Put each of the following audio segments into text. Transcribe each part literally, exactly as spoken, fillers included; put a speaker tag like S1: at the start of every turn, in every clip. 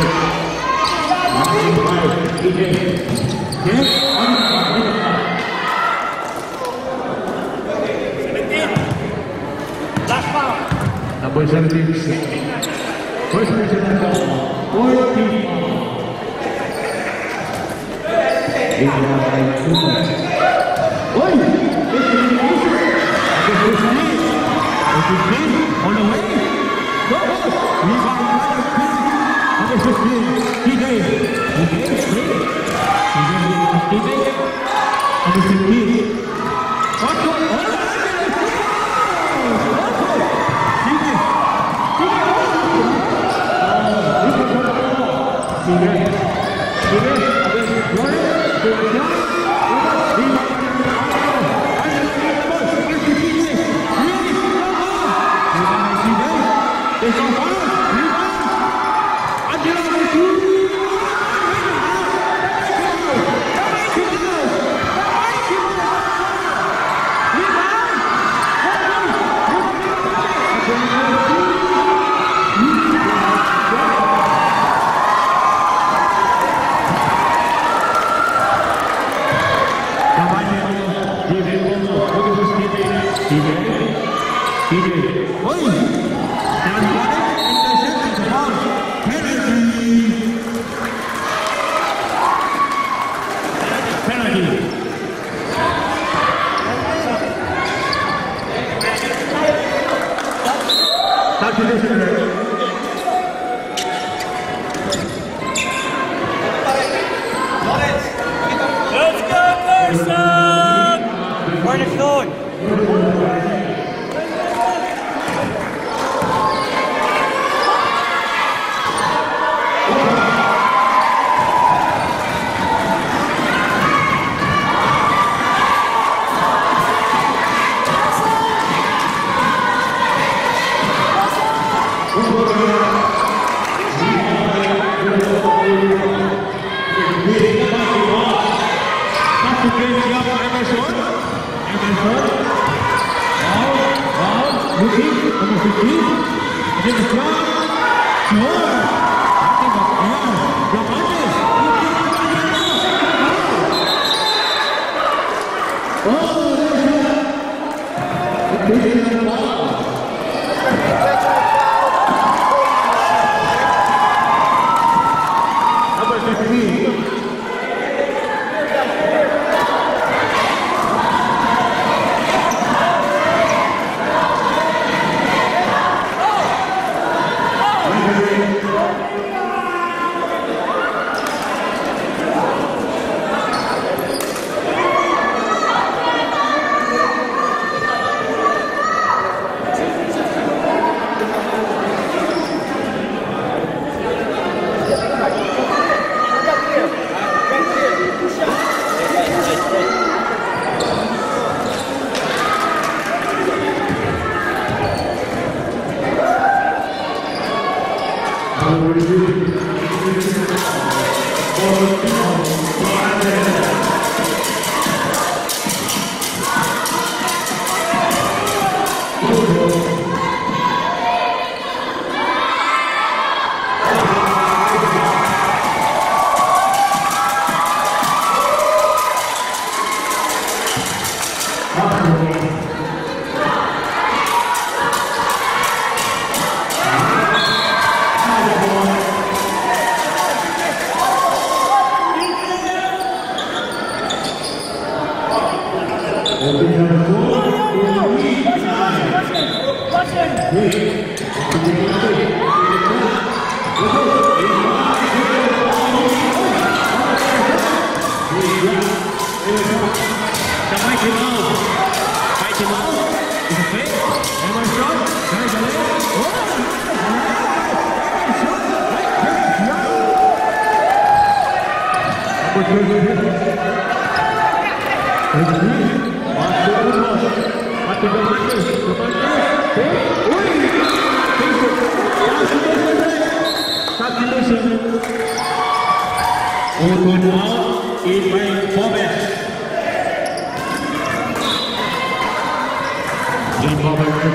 S1: Number seventeen-six. First regional ball, fourteen. Eight by two points. Oi! fifteen on the way. Go! Rebound number fifteen. T J. T J. T J. Number fifteen.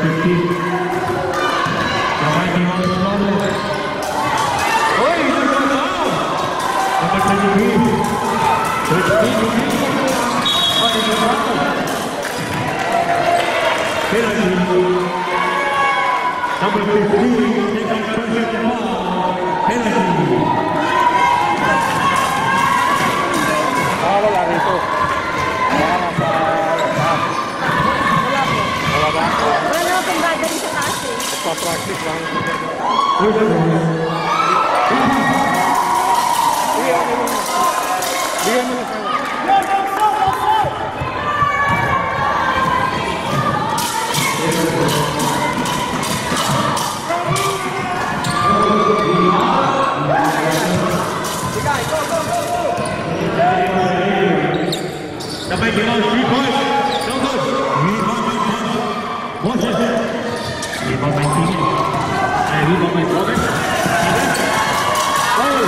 S2: Oi,
S1: twenty-three. thirteen degrees. What is the problem? Penalty. Number fifteen, second person foul. Penalty.
S2: Ah, wala rito. Wala na sa taas. Wala ba?
S3: Wala na akong gagawin sa taas eh.
S2: Nagpa-practice lang.
S1: Where's the ball?
S2: Bigyan mo lang. Bigyan mo lang sa
S1: The big three points. No good. Rebound by Punch. Watch it. Rebound by Tegan. And rebound by Robert. Oh,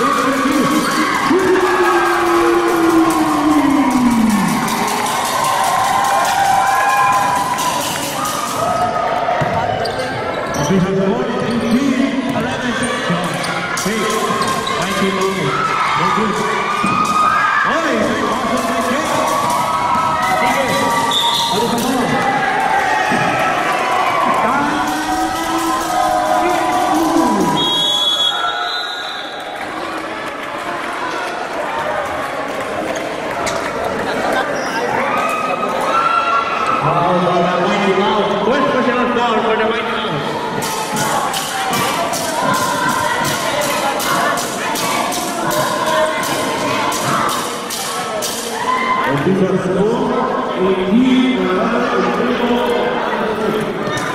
S1: we have scored eighteen eleven. Hey, nineteen over. No good. Oh, he's very awesome by Jake. Tegan. What is the ball? First personal foul for the White House. And this is score eighteen.